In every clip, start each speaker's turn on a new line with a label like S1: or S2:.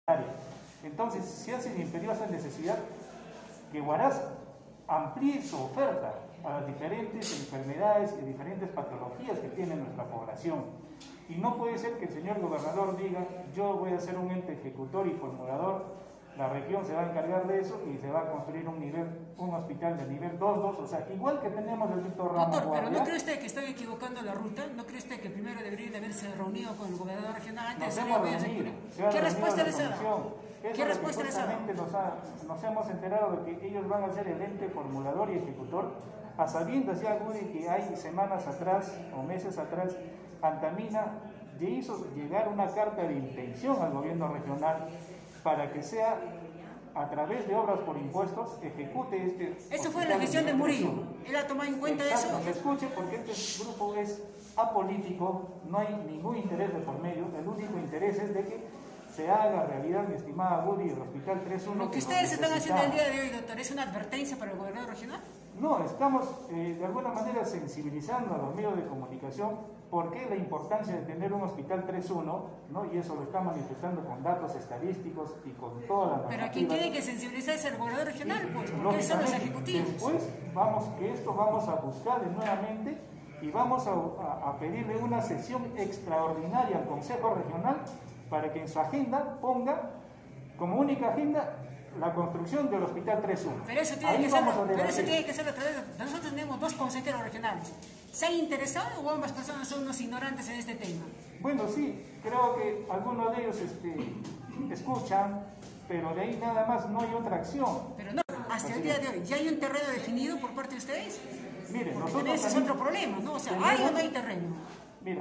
S1: Entonces, se hace de imperiosa necesidad que Huaraz amplíe su oferta a las diferentes enfermedades y diferentes patologías que tiene nuestra población. Y no puede ser que el señor gobernador diga, yo voy a ser un ente ejecutor y formulador, la región se va a encargar de eso y se va a construir un hospital de nivel 2, o sea, igual que tenemos el Víctor Ramos.
S2: Doctor, pero ¿no cree usted que están equivocando la ruta? ¿No cree usted que primero debería de haberse reunido con el gobernador regional antes de
S1: ¿Qué respuesta
S2: les ha dado? ¿Qué respuesta les ha dado?
S1: Nos hemos enterado de que ellos van a ser el ente formulador y ejecutor, a sabiendas ya, Woody, que hay semanas atrás o meses atrás, Antamina ya hizo llegar una carta de intención al gobierno regional para que sea a través de obras por impuestos, ejecute este...
S2: Eso fue la gestión de Murillo. ¿Él ha tomado en cuenta eso?
S1: Escuche, porque este grupo es apolítico, no hay ningún interés de por medio, el único interés es de que se haga realidad, mi estimada Woody, el Hospital 3.1.
S2: Lo que ustedes están haciendo el día de hoy, doctor, ¿es una advertencia para el gobernador regional?
S1: No, estamos de alguna manera sensibilizando a los medios de comunicación por qué la importancia de tener un Hospital 3.1, ¿no? Y eso lo está manifestando con datos estadísticos y con toda la
S2: Pero a quien tiene que sensibilizar es el gobernador regional, pues, porque son los ejecutivos.
S1: Después vamos a buscarle nuevamente y vamos a pedirle una sesión extraordinaria al Consejo Regional para que en su agenda ponga como única agenda la construcción del Hospital 3.1.
S2: Pero eso tiene que ser a través de... Nosotros tenemos 2 consejeros regionales. ¿Se han interesado o ambas personas son unos ignorantes en este tema?
S1: Bueno, sí, creo que algunos de ellos escuchan, pero de ahí nada más no hay otra acción.
S2: Pero no, hasta el día de hoy, ¿ya hay un terreno definido por parte de ustedes?
S1: Miren,
S2: porque ese es otro problema, ¿no? O sea, ¿hay o no hay terreno?
S1: Mira,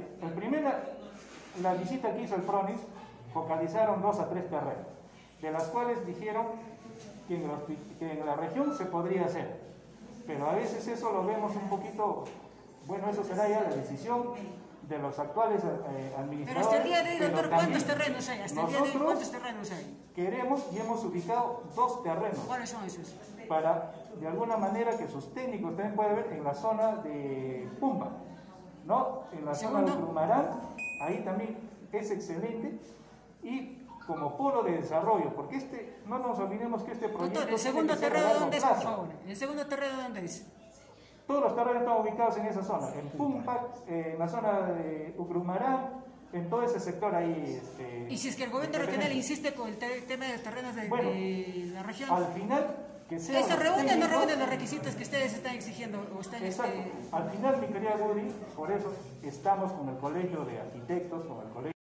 S1: la visita que hizo el PRONIS, focalizaron 2 a 3 terrenos, de las cuales dijeron que en la región se podría hacer, pero a veces eso lo vemos un poquito, bueno, eso será ya la decisión de los actuales administradores.
S2: Pero hasta el día de hoy, doctor, ¿cuántos terrenos hay? Hasta el día de hoy, ¿cuántos terrenos hay?
S1: Queremos y hemos ubicado 2 terrenos.
S2: ¿Cuáles son esos?
S1: Para, de alguna manera, que sus técnicos también puedan ver en la zona de Pumba, ¿no? En la zona de Ucrumarán, ahí también es excelente, y como polo de desarrollo, porque no nos olvidemos que este proyecto...
S2: Doctor, ¿el segundo terreno dónde es, por favor? ¿El segundo terreno dónde es?
S1: Todos los terrenos están ubicados en esa zona, en Pumba, en la zona de Ucrumarán, en todo ese sector ahí...
S2: ¿Y si es que el gobierno regional insiste con el tema de los terrenos de la región?
S1: Al final...
S2: ¿Eso reúne o no reúne los requisitos que ustedes están exigiendo?
S1: Exacto. Al final, mi querida Woody, por eso estamos con el Colegio de Arquitectos, con el Colegio